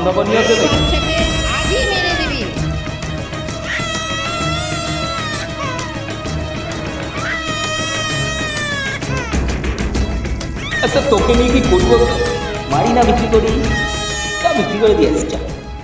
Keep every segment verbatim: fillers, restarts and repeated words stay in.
খাবার নিয়ে আসে নাকি? আজই মেরে দিবি। আচ্ছা তোকে নিয়ে কি করবো? মারি না বিক্রি করি? তা বিক্রি করে দিয়ে আসছি।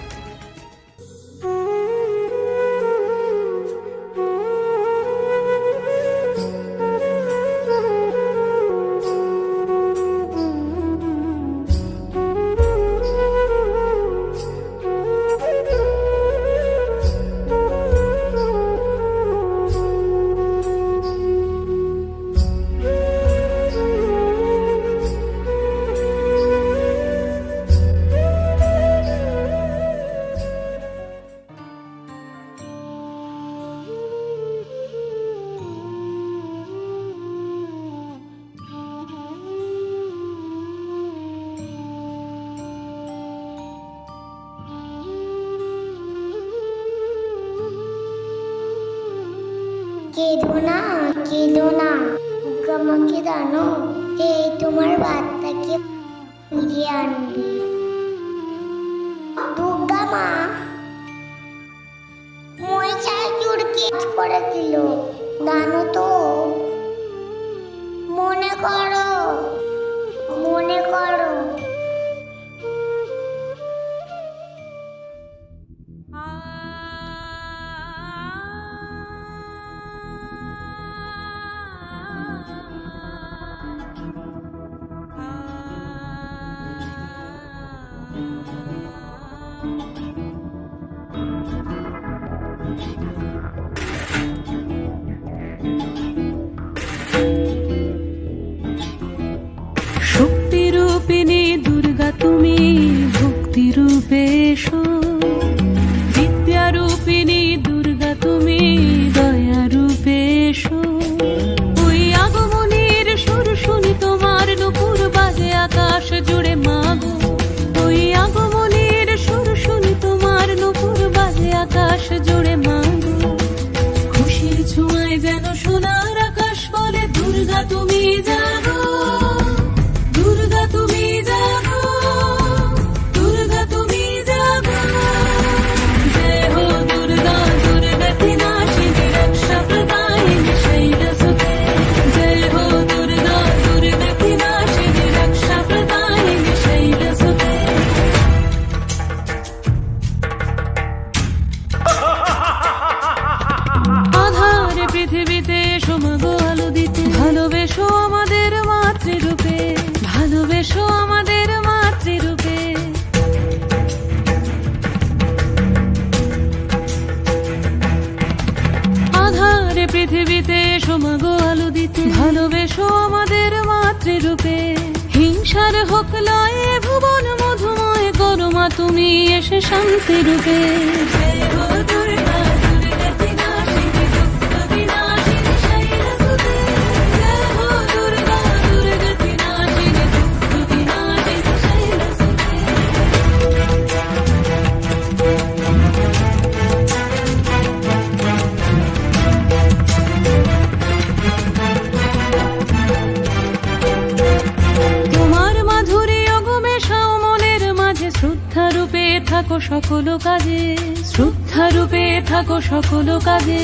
কেঁদো না, কেঁদো না, আমাকে জানো, এই তোমার বাচ্চাকে ফিরিয়ে আনবে। দুর্গা মা মহিষাসুরকে করে দিল, জানো তো? মনে করো, মনে করো। শক্তিরূপিণী দুর্গা তুমি ভক্তি রূপে এসো, বিদ্যারূপিণী দুর্গা তুমি দয়া রূপে এসো। ওই আগমনের সুর শুনি তোমার নুপুর বাজে আকাশ জুড়ে মাগো। ওই আগমনের সুর শুনি তোমার নুপুর বাজে আকাশ জুড়ে মাগো। খুশির ছোঁয়ায় যেন সোনার আকাশ বলে দুর্গা তুমি জাগো, দুর্গা তুমি জাগো, দুর্গা তুমি জাগো। জয় হো দুর্গা দুর্গতি নাশিনী রক্ষা প্রদায়িনী শৈলসুতে। জয় হো দুর্গা দুর্গতি নাশিনী রক্ষা প্রদায়িনী শৈলসুতে। আধারে পৃথিবীতে এসো মাগো আলো দিতে, ভালোবেসো আমাদের মাতৃরূপে, ভালোবেসো আমাদের মাতৃরূপে। আধারে পৃথিবীতে এসো মাগো আলো দিতে, ভালোবেসো আমাদের মাতৃরূপে। হিংসার হোক লয়ে ভুবন মধুময় করো মা তুমি এসে শান্তি রূপে। জয় হো দুর্গা দুর্গতি নাশিনী দুঃখ বিনাশিনী শৈলসুতে। জয় হো দুর্গা দুর্গতি নাশিনী দুঃখ বিনাশিনী শৈলসুতে। তোমার মাধুরী অগমেশাও মনের মাঝে, শ্রদ্ধা রূপে থাকো সকল কাজে, শ্রদ্ধা রূপে থাকো সকল কাজে।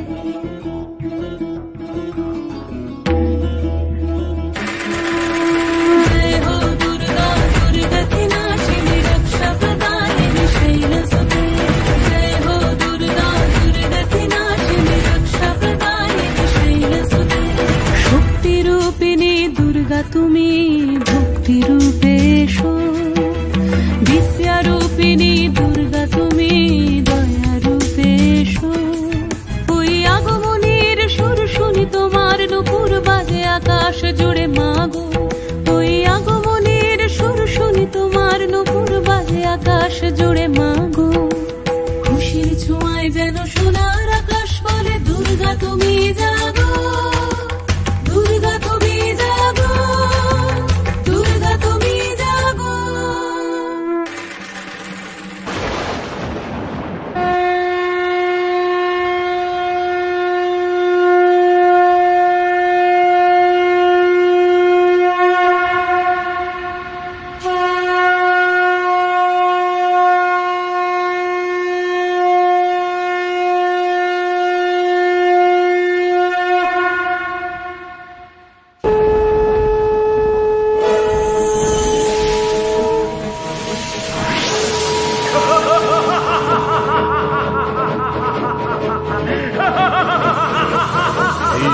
জয় হো দুর্গা দুর্গতি নাশিনী রক্ষা প্রদায়িনী শৈলসুতে। জয় হো দুর্গা দুর্গতি নাশিনী রক্ষা প্রদায়িনী শৈলসুতে। শক্তিরূপিণী দুর্গা তুমি ভক্তি রূপে এসো, বিদ্যারূপিণী দুর্গা তুমি দয়া রূপে এসো। ওই আগমনের সুর শুনি তোমার নুপুর বাজে আকাশ জুড়ে মাগো। ওই আগমনের সুর শুনি তোমার নুপুর বাজে আকাশ জুড়ে মাগো। খুশির ছোঁয়ায় যেন সোনার আকাশ বলে দুর্গা তুমি জাগো, দুর্গা তুমি জাগো, দুর্গা তুমি জাগো।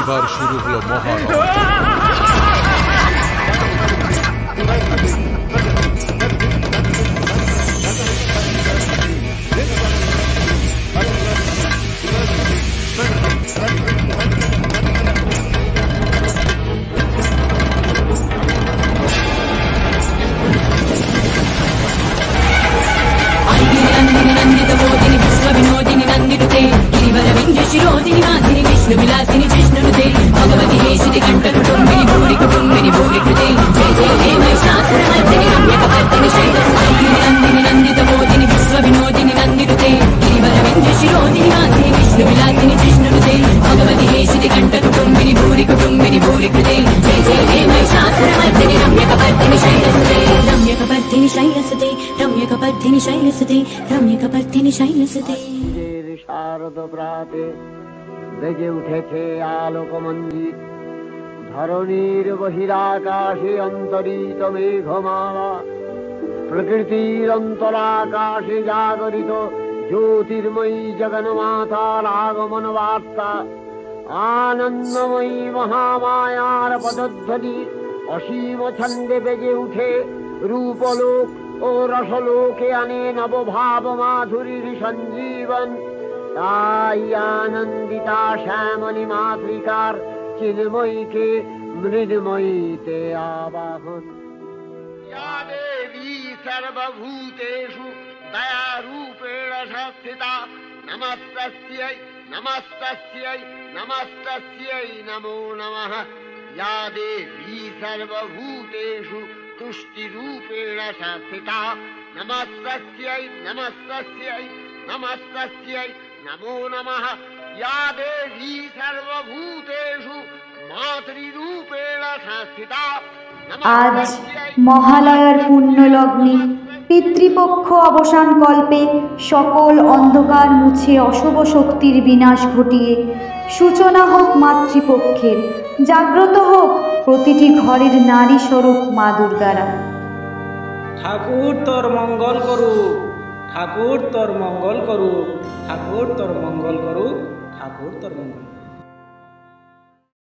এবার শুরু হলো মহারণ। शिरोदिनी माधिनी विष्णु विलासिनी जिष्णुनुते भगवती हेशिति कंठ कुटुंबिनी भूरि कुटुंबिनी भूरि कृते जय जय हे महिषासुरमर्दिनि रम्यकपर्दिनि शैलसुते नन्दिनी नन्दित मोदिनी विश्व विनोदिनी नन्दिनुते गिरिवरविंध्य शिरोदिनी माधिनी विष्णु विलासिनी जिष्णुनुते भगवती हेशिति कंठ कुटुंबिनी भूरि कुटुंबिनी भूरि कृते जय जय हे महिषासुरमर्दिनि रम्यकपर्दिनि शैलसुते रम्यकपर्दिनि शैलसुते रम्यकपर्दिनि शैलसुते रम्यकपर्दिनि शैलसुते শারদ প্রাতে বেজে উঠেছে আলোকমঞ্জিত ধরণীর বহিরাকাশে অন্তরিত মেঘমালা প্রকৃতির অন্তরাকাশে জাগরিত জ্যোতির্ময়ী জগন্মাতার আগমন বার্তা আনন্দময়ী মহামায়ার পদধ্বনি অসীম ছন্দে বেজে উঠে রূপলোক ও রসলোকে আনে নবভাব মাধুরীর সঞ্জীবন। তাই আনন্দিতা শ্যামলী মাতৃকার চিন্ময়ীকে মৃন্ময়ীতে আবাহন। या देवी सर्वभूतेषु दयारूपेण संस्थिता नमस्तस्यै नमस्तस्यै नमस्तस्यै नमो नमः। या देवी सर्वभूतेषु तुष्टिरूपेण संस्थिता नमस्तस्यै नमस्तस्यै नमस्तस्यै नमो नमः। या देवी सर्वभूतेषु मातृरूपेण संस्थिता আজ মহালয়ার পুণ্যলগ্নে পিতৃপক্ষ অবসান কল্পে সকল অন্ধকার মুছে অশুভ শক্তির বিনাশ ঘটিয়ে সূচনা হোক মাতৃপক্ষের, জাগ্রত হোক প্রতিটি ঘরের নারী স্বরূপ মা দুর্গারা। ঠাকুর তোর মঙ্গল করুক, ঠাকুর তোর মঙ্গল করুক, ঠাকুর তোর মঙ্গল করুক, ঠাকুর তোর মঙ্গল।